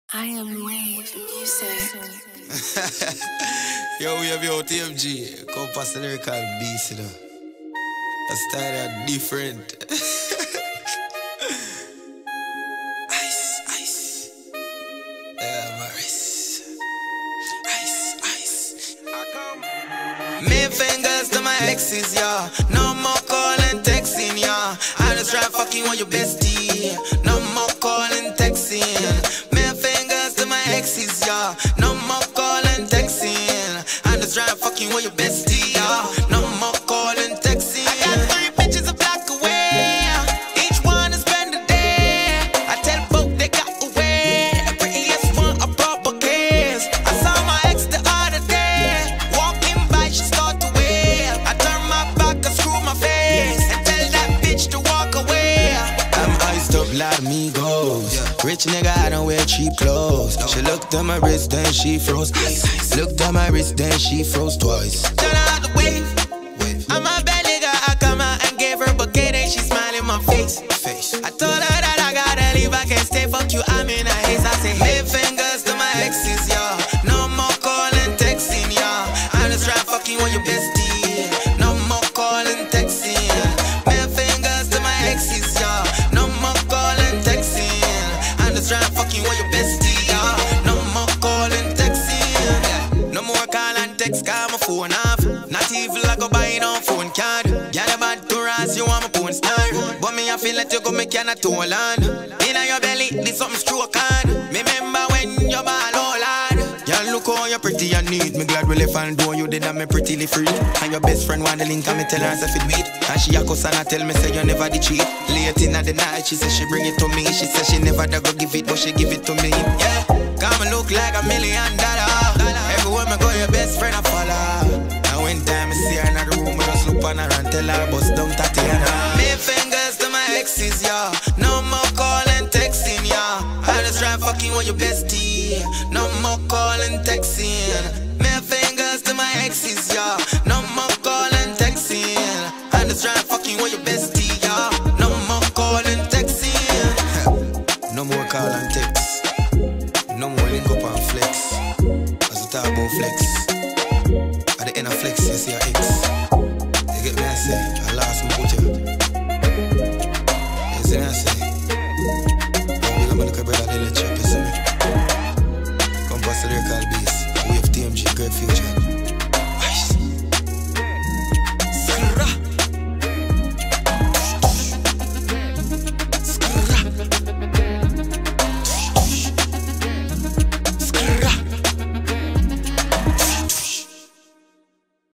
I am Wave Music. Yo, we have your TMG. Come pass the lyrical beast, you know. The style are different. Ice, ice. Yeah, Maris. Ice, ice. Main fingers to my exes, yeah. No more calling, texting, yeah. I just try fucking with your bestie. No more calling, texting. Main fingers to my exes, yeah. No more calling, texting. I just try fucking with your bestie, yeah. No more calling, texting. I got 3 bitches a block away. Each one to spend a day. I tell folk they got away. The prettiest one a proper case. I saw my ex the other day. Walking by, she start to wail. I turn my back, I screw my face, and tell that bitch to walk away. I'm iced up like amigos. Rich nigga, I don't wear cheap clothes. She looked at my wrist, then she froze. Looked at my wrist, then she froze twice. Turn out the wave. I'm a bad nigga, I come out and gave her a bouquet, then she smiled in my face. I told her that I gotta leave, I can't stay, fuck you, I'm in a haze. I say, hey, fingers to my exes, yeah. No more calling, texting, yeah. I just try fucking with your bestie. No more calling, texting. Middle fingers to my exes, yeah. No more calling, texting. I just try fucking with your bestie, yeah. No more calling, texting. No more call and text, call my phone off. Not evil, I go buy no phone card. Girl, about to rise, you want my porn star. But me, I feel like you go make you not hold on. Inna your belly, this something stroke on. Me remember when you ball, oh lad. Girl, look how you pretty and neat. Me glad we left and do you did that me prettily free. And your best friend want the link and me tell her as if it beat. And she a cuss and I tell me say you never did cheat. Late in the night, she say she bring it to me. She say she never da go give it, but she give it to me. Yeah, come look like $1 million. Everywhere me go, your best friend I follow. And when time I see her in the room, I just look on her and tell her bust down Tatiana. Main fingers to my exes, yeah. No more calling, texting, yeah. I just try fucking with your bestie. No more calling, texting. Main fingers to my exes, yeah. No more calling, texting. I just try fucking with your bestie.